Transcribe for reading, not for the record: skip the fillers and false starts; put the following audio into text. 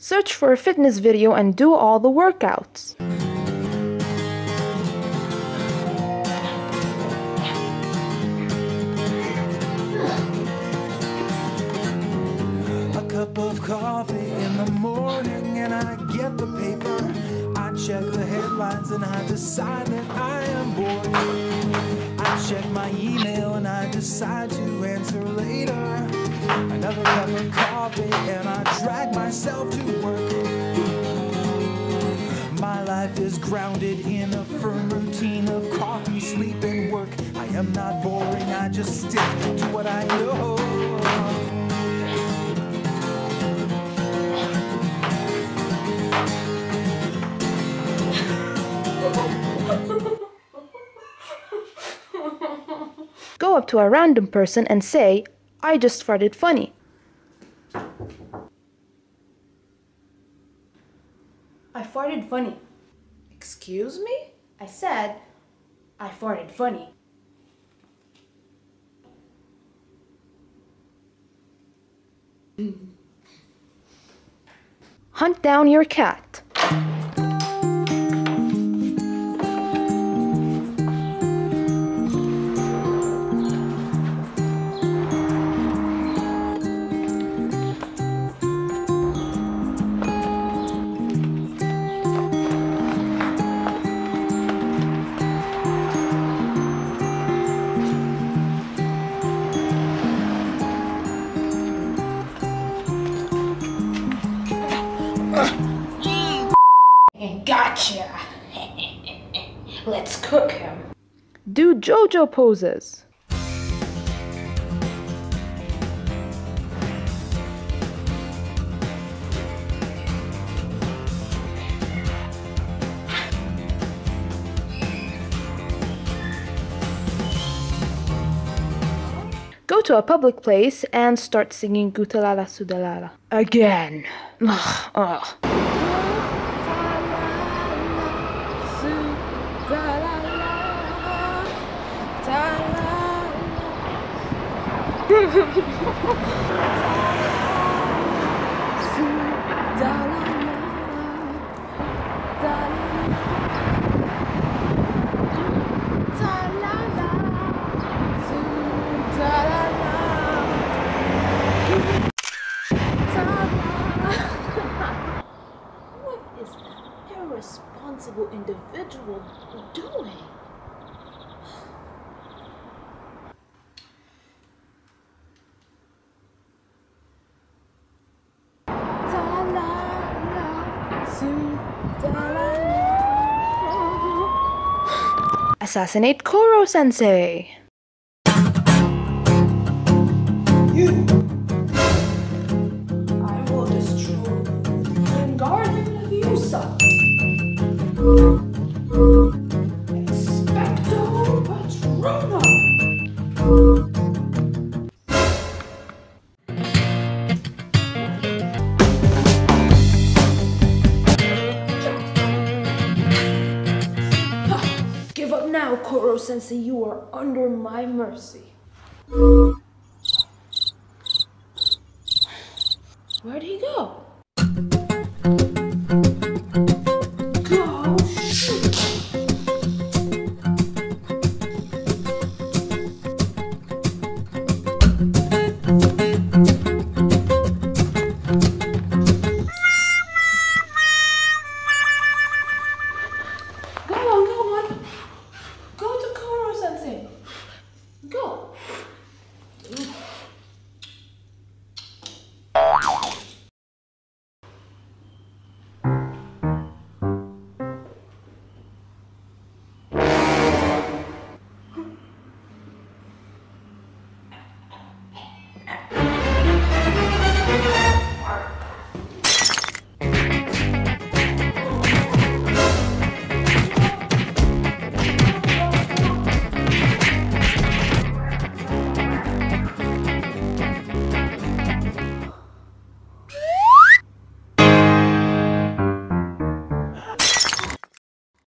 Search for a fitness video and do all the workouts. A cup of coffee in the morning and I get the paper. I check the headlines and I decide that I am bored. I check my email and I decide to answer later. Another cup of coffee and I drag myself to work. My life is grounded in a firm routine of coffee, sleep, and work. I am not boring, I just stick to what I know. Go up to a random person and say, "I just farted funny." I farted funny. Excuse me? I said, I farted funny. Hunt down your cat. Gotcha! Let's cook him. Do JoJo poses. Go to a public place and start singing Gutalala Sudalala. Again. Ugh. What is that irresponsible individual doing? Assassinate Koro-sensei. You! I will destroy the Garden of Yusa. Expecto Patronum! Give up now, Koro-sensei. You are under my mercy. Where'd he go?